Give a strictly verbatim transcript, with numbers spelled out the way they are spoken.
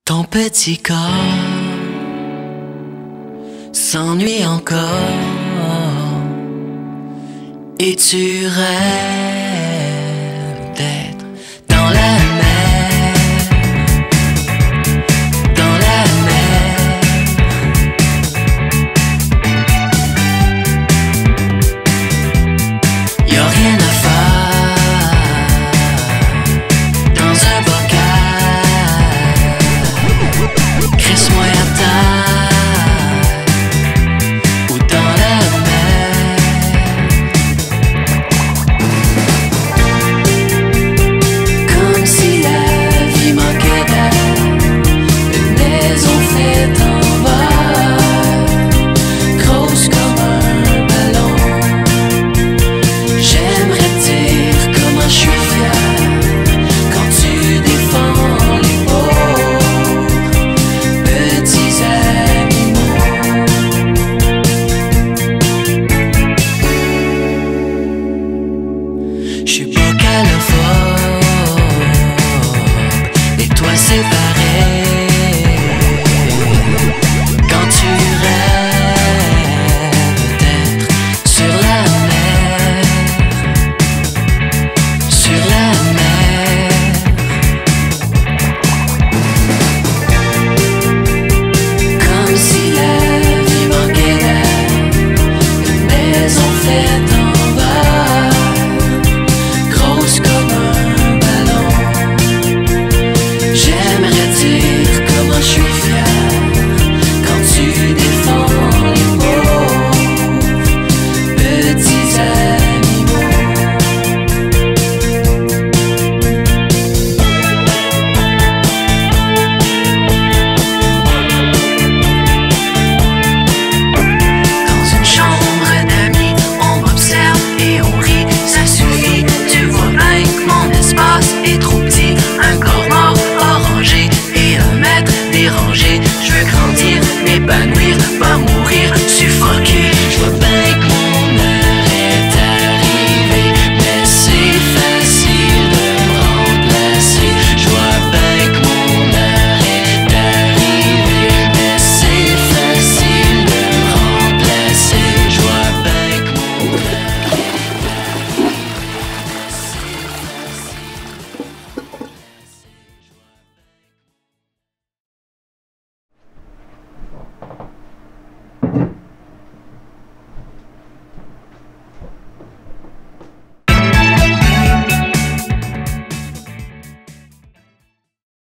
Ton petit corps s'ennuie encore et tu rêves d'être dans la mer, dans la mer. Y'a rien à faire dans un bocal, crisse-moi à terre ou dans la mer. Comme si la vie manquait d'air, une maison faite en verre, grosse comme un ballon. J'aimerais te dire comment je suis fier quand tu défends les pauvres petits animaux. Je suis pas calophobe et toi c'est pareil. Quand tu rêves d'être sur la mer, sur la mer. Comme si la vie manquait d'air, une maison faite en verre, grosse comme un ballon. J'aimerais dire comment je suis fier quand tu défends les pauvres petits animaux. Dans une chambre d'amis, on m'observe et on rit, ça suffit. Tu vois bien que mon espace est trop petit, un corps mort orangé et un maître dérangé.